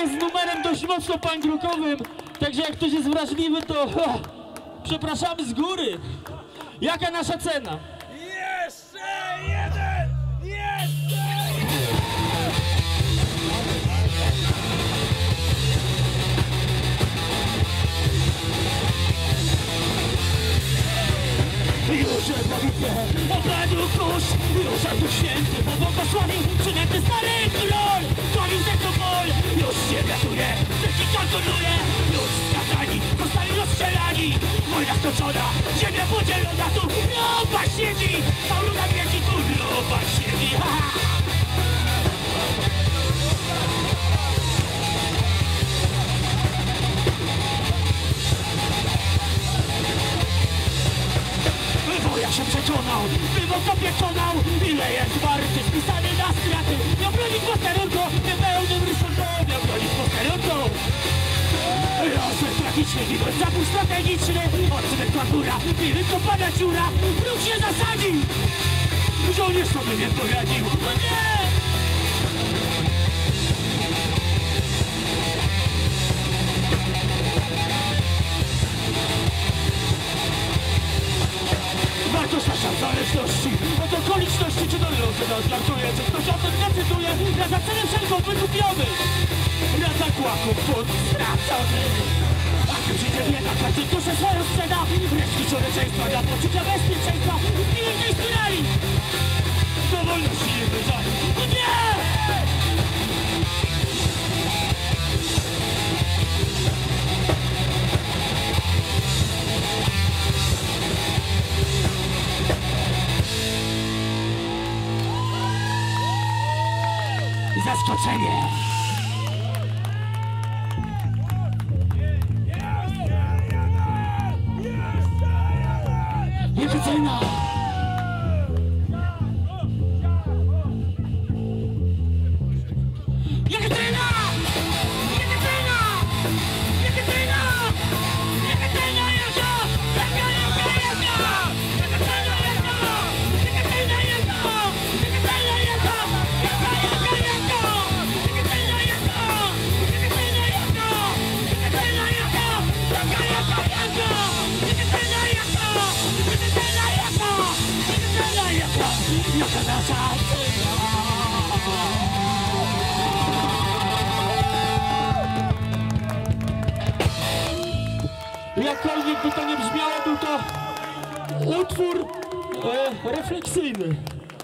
jest numerem dość mocno punkrokowym, także jak ktoś jest wrażliwy, to przepraszamy z góry. Jaka nasza cena? Jeszcze jeden! Jeszcze jeden! Już modlitwę opadł kurz, już tu święty pobłogosławił przynęty stary król. Sławił Zekropol, już się ratuje, wszystkich kalkuluje. Już skazani, zostali rozstrzelani. Wojna skończona, ziemia podzielona. Tu ropa siedzi, cały na wieki, tu ropa siedzi. Woja się przekonał, wymok opiekonał. Ile jest warty, spisany na straty. Miał bronić posterunką, niepełnym rysunką. Miał bronić posterunką. Rozwój tragiczny, widok zabój strategiczny. Odczynek góra, miły kopana dziura. Wróg się zasadził. Żołnierz sobie nie poradził. No nie! Wartość nasza w zależności od okoliczności, czy do losy nas żartuje, czy ktoś o tym decyduje. Ja za cenę wszelką wykupiony, ja za kłaków błąd stracony. A gdy przyjdzie bieda, każdy duszę swoją sprzeda. Resztki człowieczeństwa dla poczucia bezpieczeństwa. W pięknej spirali do wolności nie wyzwali. No nie! Zaskoczenie! Jekaterina! Jekaterina! Jekaterina! Jekaterina! Jekaterina jest! Jaka nasza jakkolwiek by to nie brzmiało, był to utwór refleksyjny.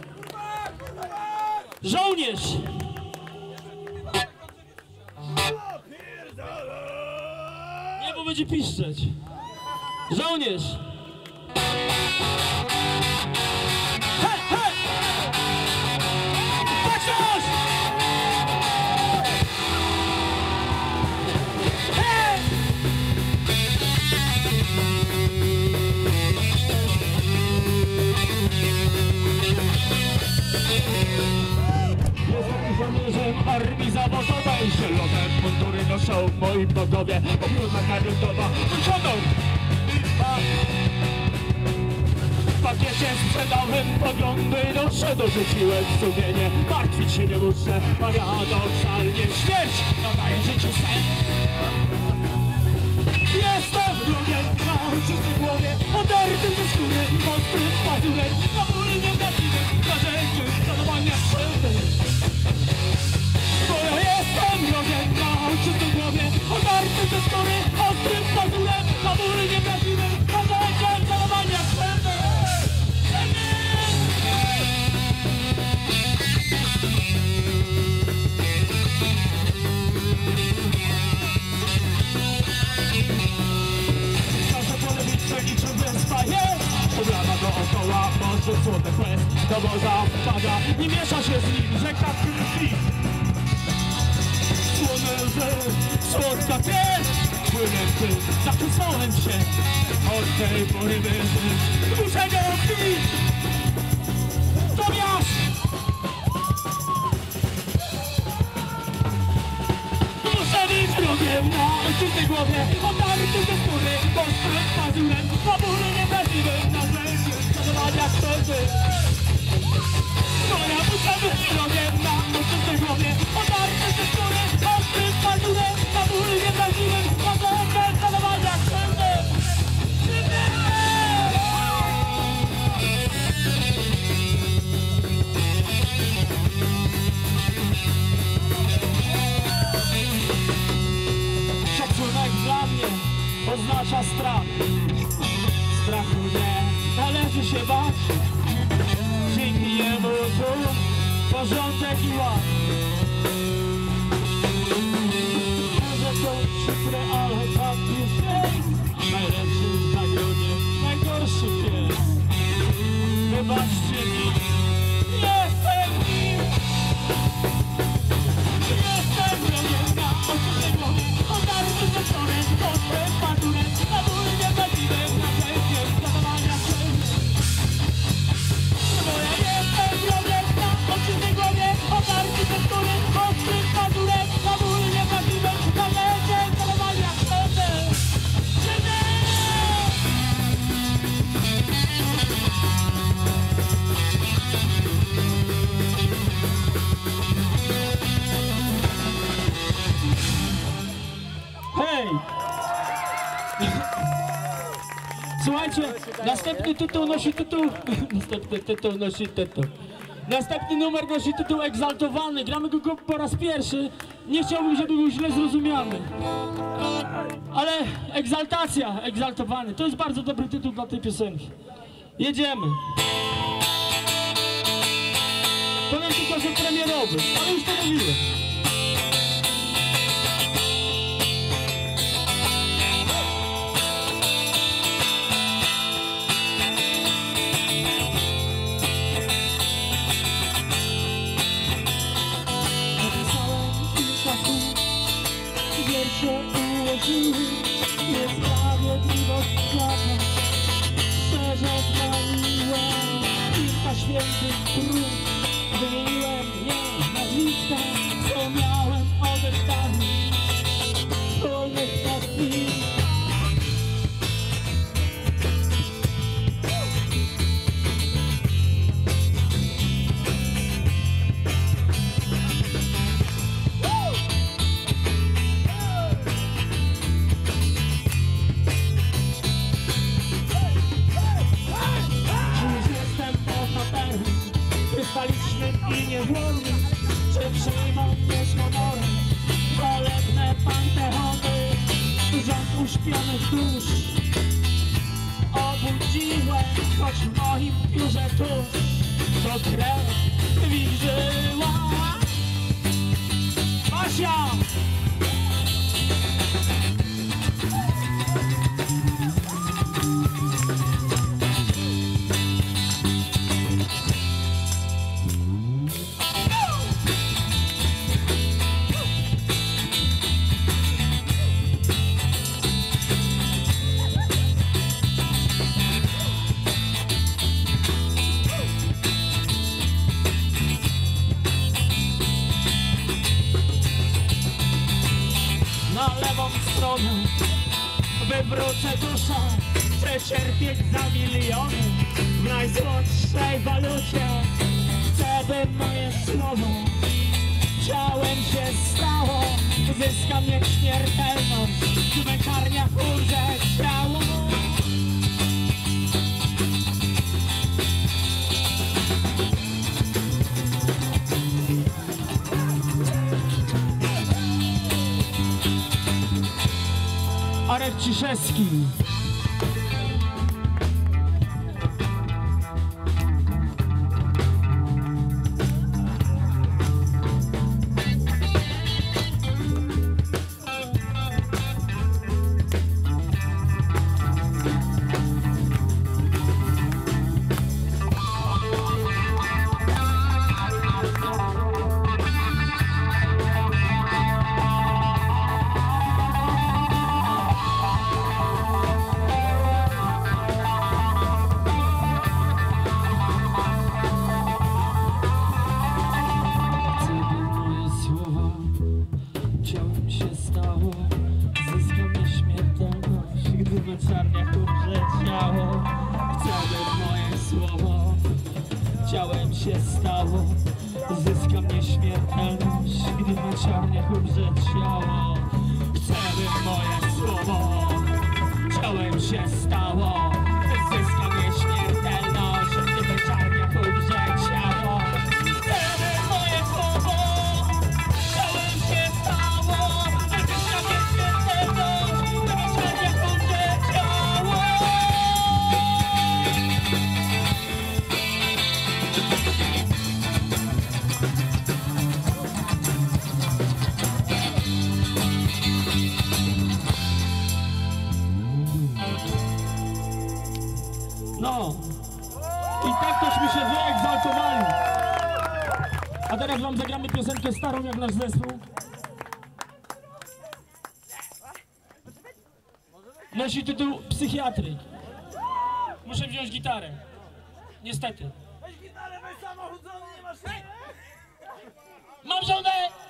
Żołnierz! Nie, bo będzie piszczeć. Żołnierz! Hej, hej! Baczność! Hej! Jestem żołnierzem armii zawodowej. Zielone mundury noszą w moim bogowie. Obrona narodowa, honor! W pakiecie sprzedałem poglądy, noszę, dorzuciłem sumienie. Martwić się nie muszę, paradoksalnie śmierć nadaje życiu sen. Jestem wrogiem na ojczystej głowie, oderty ze skóry, ostrym pazurem, na ból niewrażliwy, wrażeniu szanowania krzywdy. Bo ja jestem wrogiem na ojczystej głowie, oderty ze skóry, ostrym pazurem, na ból niewrażliwy, wrażeniu szanowania krzywdy. Obrana dookoła, może złote quest. Do morza wpada i miesza się z nim rzeka krwi. Słone łzy, słodka krew. Płynę ty, zakusnąłem się. Od tej pory muszę go odbić. Tobiasz! Muszę być wrogiem na ojczystej głowie. Odarty ze skóry, ostrym pazurem. Na bólu niewrażliwym, na zęby szanowania krzywdy. No ja muszę być wrogiem na ojczystej głowie. Odarty ze skóry, ostrym pazurem. porządek i ład. Może to przykre, ale tak już jest. Najlepszy w zagrodzie, najgorszy pies. Wybaczcie mi, jestem nim. Jestem wrogiem na oczy głowy. Odarty wieczorem, potem paturem. Na ból niewłaściwym, na pewnie zadawania się. Bo ja jestem wrogiem na oczy głowie. Odarty wieczorem, potem paturem. Na ból niewłaściwym, na pewnie zadawania się. Hej! Słuchajcie, następny tytuł nosi tytuł... Następny numer nosi tytuł Egzaltowany. Gramy go po raz pierwszy. Nie chciałbym, żeby był źle zrozumiany. Ale egzaltacja, egzaltowany. To jest bardzo dobry tytuł dla tej piosenki. Jedziemy. Powiem tylko, że premierowy, ale już to mówiłem. Wiersze ułożyły niesprawiedliwość świata. Szczerze zraniłem kilka świętych prób. Wymieniłem je nazwiska, co miałem odebrać wspólnych nadziei. I niewolny, czy przyjmą mnie z honorem chwalebne panteony, rząd uśpionych dusz. Obudziłem, choć w moim biurze tuż to krew wilżyła. Basia! Na lewą stronę wywrócę duszę, przecierpieć za miliony w najsłodszej walucie. Chcę, by moje słowo ciałem się stało. Zyska mnie śmiertelność, w męczarniach umrze ciało. Arek Ciszewski. Ciałem się stało, zyska mnie śmiertelność, gdy w męczarniach umrze ciało. Chcę, by moje słowo ciałem się stało, zyska mnie śmiertelność, gdy w męczarniach umrze ciało. Chcę, by moje słowo ciałem się stało, zyska mnie śmiertelność, gdy w męczarniach umrze ciało. się wyegzaltowali. A teraz wam zagramy piosenkę starą jak nasz zespół. Nosi tytuł Psychiatryk. Muszę wziąć gitarę. Niestety. Weź gitarę, weź samochód, nie masz... Mam żonę!